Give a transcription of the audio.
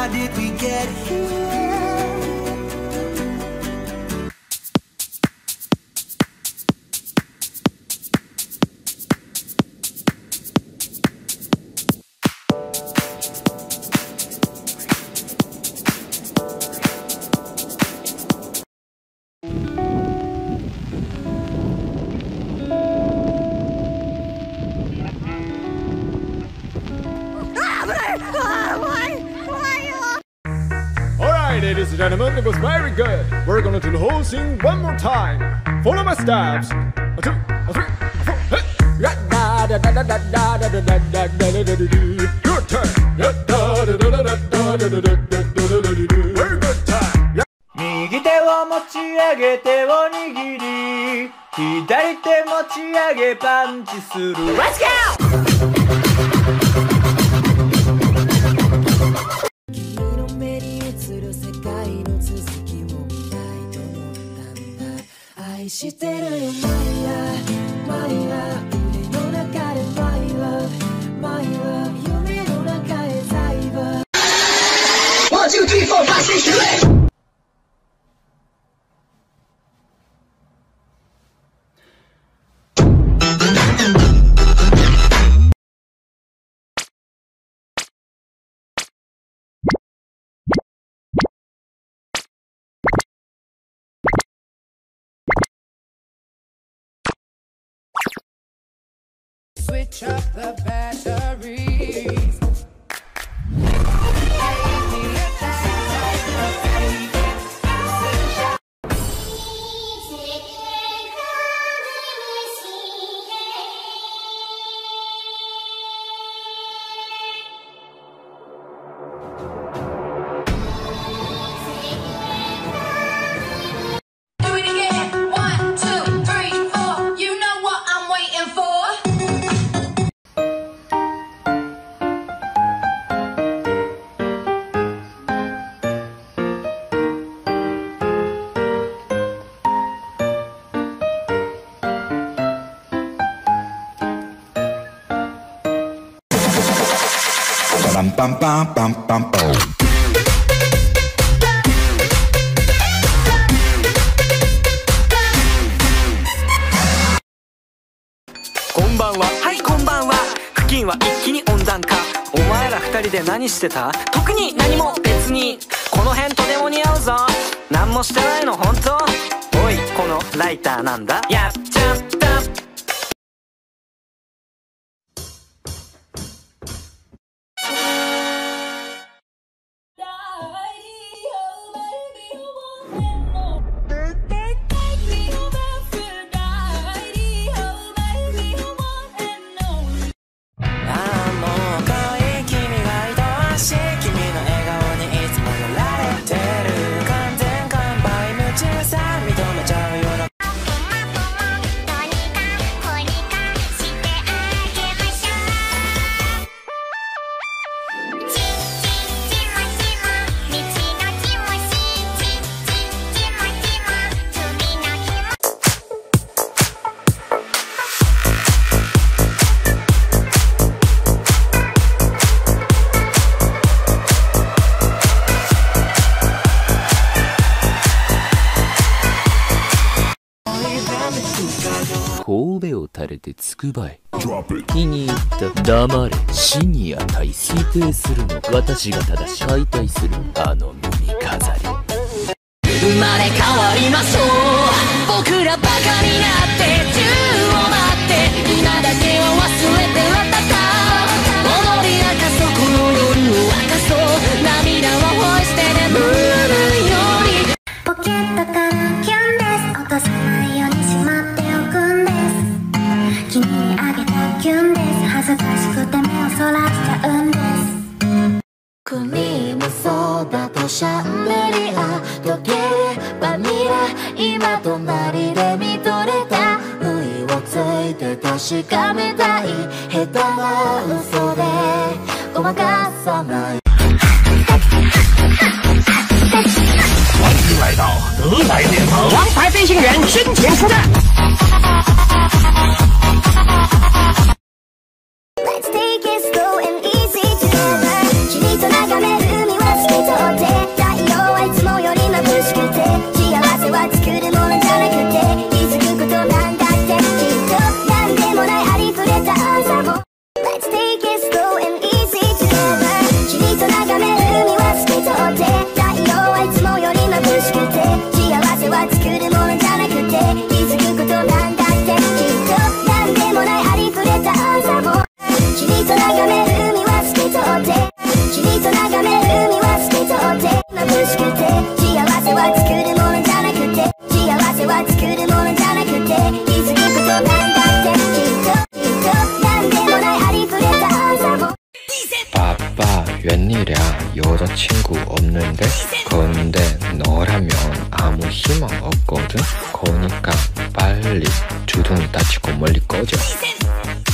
how did we get here? Alright, ladies and gentlemen, it was very good. We're gonna do the whole thing one more time. Follow my steps. A 2, a 3, a 4, hey! Your turn. Very good time. 右手を持ち上げ手を握り左手持ち上げパンチする Let's go! 君の目に映る世界の続きを見たいと思ったんだ愛してるよ My love 夢の中で My love 夢の中へザイバー 1, 2, 3, 4, 5, 6, 7, 8 Switch up the batteries. Do it again. 1, 2, 3, 4. You know what I'm waiting for. Bam bam bam bam bam boom. こんばんは、はいこんばんは。付近は一気に温暖化。お前ら二人で何してた？特に何も別に。この辺とても似合うぞ。何もしてないの本当？おいこのライターなんだ？やっちゃった。 神戸を垂れてつくばえ。気に入った。黙れ。死に値す。否定するの私が正しい。解体するあの耳飾り。 生まれ変わりましょう。僕らバカになって宙を待って今だけを忘れて戦う。踊り明かそうこの夜を明かそう。涙を干して眠るように。 ポケットからキュンです。落とさないようにしまっておくんです。君にあげたキュンです。恥ずかしくて目をそらしちゃうんです。クリームソーダとシャンデリア溶けバニラ今隣で見とれた不意をついて確かめたい下手な嘘でごまかさない。 欢迎来到德莱联盟，王牌飞行员身前出战。 Let's take it slow and easy together 君と眺める海は好き 웬일이야 여자친구 없는데? 근데 너라면 아무 희망 없거든? 그러니까 빨리 주둥이 다치고 멀리 꺼져.